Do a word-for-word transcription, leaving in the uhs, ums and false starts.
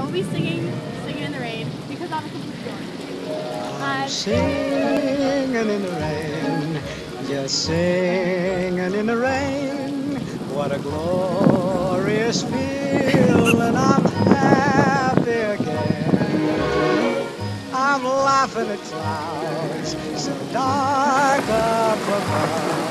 we'll be singing, singing in the rain because I'm a complete dork. I'm Uh, singing in the rain, just singing in the rain. What a glorious feeling, I'm happy again. I'm laughing at clouds so dark up above.